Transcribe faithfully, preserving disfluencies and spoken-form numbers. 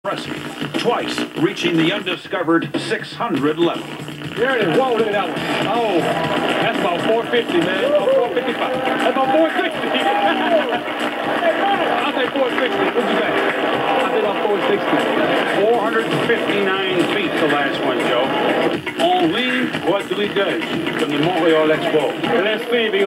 Impressive. Twice reaching the undiscovered six hundred level. There it is. Whoa, look at that one. Oh, that's about four fifty, man. About four fifty-five. That's about four sixty. I'll say four sixty. What you say? I think about four sixty. four hundred fifty-nine feet the last one, Joe. En ligne, what do we do from the Montreal Expo? Let's see.